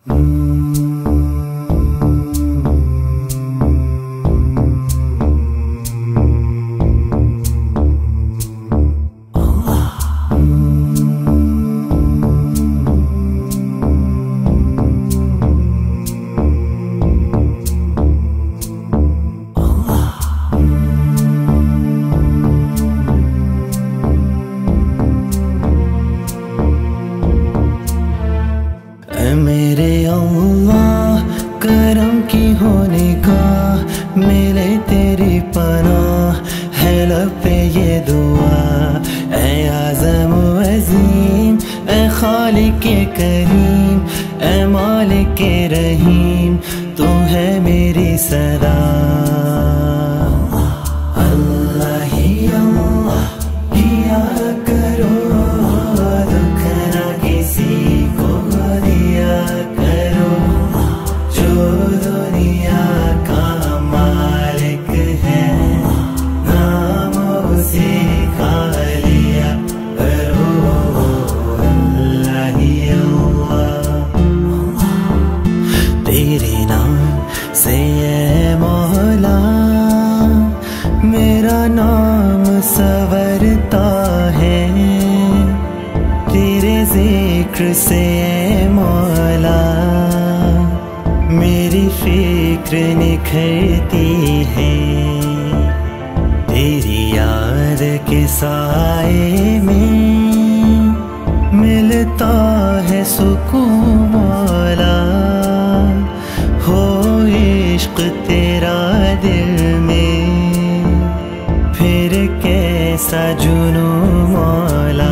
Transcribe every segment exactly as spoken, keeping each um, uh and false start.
मेरे अल्लाह करम की होने का मिले तेरी पनाह है लब पे ये दुआ। ऐ आज़म अज़ीम ऐ खालिक करीम ऐ मालिक रहीम तू है मेरी सदा। अल्लाह ही अल्लाह किया करो दुख ना किसी को दिया करो। जो दुनिया का मालिक है नाम उसे खा लिया करो। अल्लाह ही अल्लाह तेरे नाम से ये मौला मेरा नाम सवरता है। तेरे जिक्र से ए मौला मेरी फिक्र निखरती है। तेरी याद के साए में मिलता है सुकून मौला। हो इश्क तेरा दिल में फिर कैसा जुनू मौला।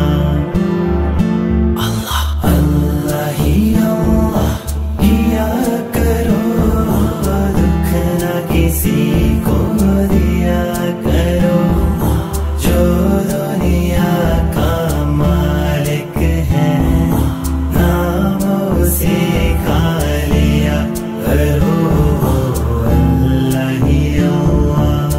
किसी को दिया करो। जो दुनिया का मालिक है नाम उसे खा लिया करो। अल्लाह ही अल्लाह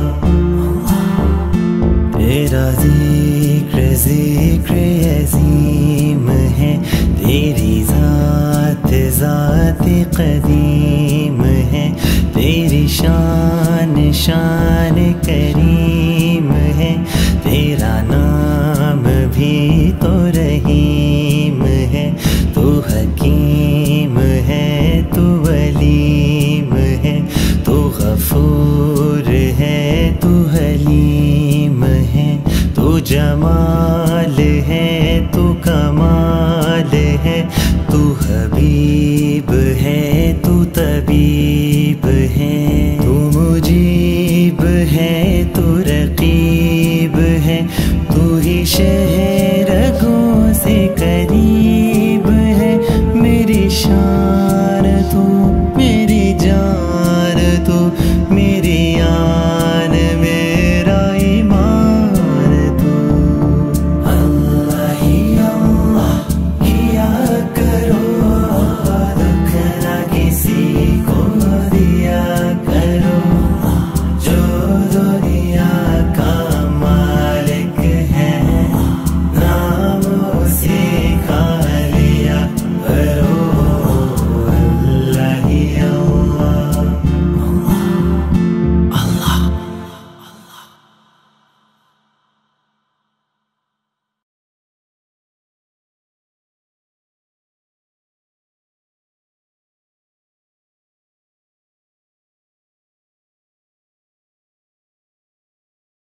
तेरा जिक्र जिक्र अज़ीम है। तेरी ज़ात ज़ात क़दीम है। तेरी शान शान करीम है। तेरा नाम भी तो रहीम है। तू हकीम है तू वलीम है। तू गफूर है तू हलीम है। तू जमाल है तू कमाल है। तू हबीब है तू तबीब